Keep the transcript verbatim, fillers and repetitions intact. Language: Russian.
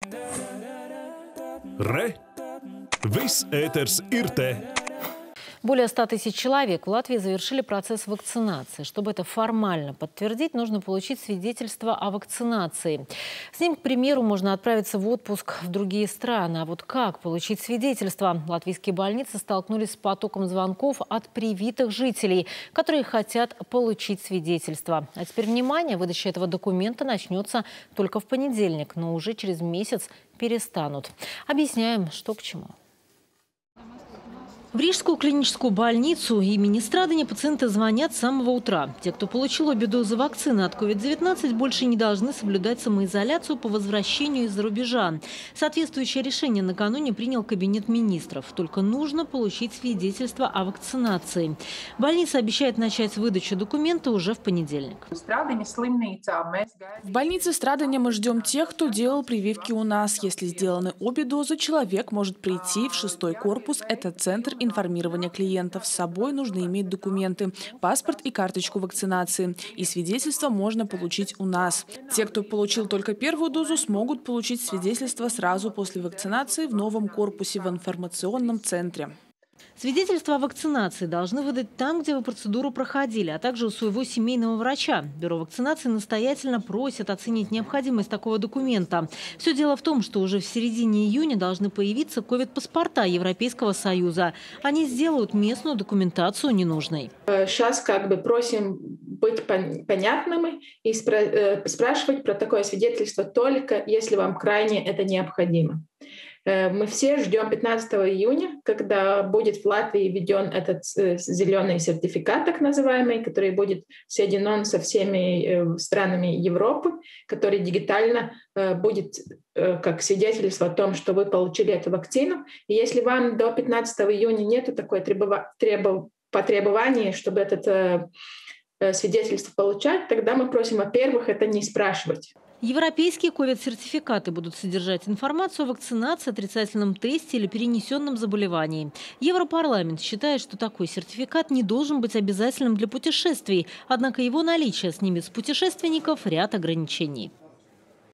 Re! Viss ēters ir te! Более ста тысяч человек в Латвии завершили процесс вакцинации. Чтобы это формально подтвердить, нужно получить свидетельство о вакцинации. С ним, к примеру, можно отправиться в отпуск в другие страны. А вот как получить свидетельство? Латвийские больницы столкнулись с потоком звонков от привитых жителей, которые хотят получить свидетельство. А теперь, внимание, выдача этого документа начнется только в понедельник, но уже через месяц перестанут. Объясняем, что к чему. В Рижскую клиническую больницу имени Страдания пациенты звонят с самого утра. Те, кто получил обе дозы вакцины от ковид девятнадцать, больше не должны соблюдать самоизоляцию по возвращению из-за рубежа. Соответствующее решение накануне принял Кабинет министров. Только нужно получить свидетельство о вакцинации. Больница обещает начать выдачу документа уже в понедельник. В больнице Страдания мы ждем тех, кто делал прививки у нас. Если сделаны обе дозы, человек может прийти в шестой корпус. Это центр информирования клиентов. С собой нужно иметь документы, паспорт и карточку вакцинации. И свидетельство можно получить у нас. Те, кто получил только первую дозу, смогут получить свидетельство сразу после вакцинации в новом корпусе в информационном центре. Свидетельство о вакцинации должны выдать там, где вы процедуру проходили, а также у своего семейного врача. Бюро вакцинации настоятельно просит оценить необходимость такого документа. Все дело в том, что уже в середине июня должны появиться ковид-паспорта Европейского Союза. Они сделают местную документацию ненужной. Сейчас как бы просим быть понятными и спрашивать про такое свидетельство только если вам крайне это необходимо. Мы все ждем пятнадцатого июня, когда будет в Латвии введен этот зеленый сертификат, так называемый, который будет соединен со всеми странами Европы, который дигитально будет как свидетельство о том, что вы получили эту вакцину. И если вам до пятнадцатого июня нет такой потребования, чтобы это свидетельство получать, тогда мы просим, во-первых, это не спрашивать. Европейские ковид-сертификаты будут содержать информацию о вакцинации, отрицательном тесте или перенесенном заболевании. Европарламент считает, что такой сертификат не должен быть обязательным для путешествий, однако его наличие снимет с путешественников ряд ограничений.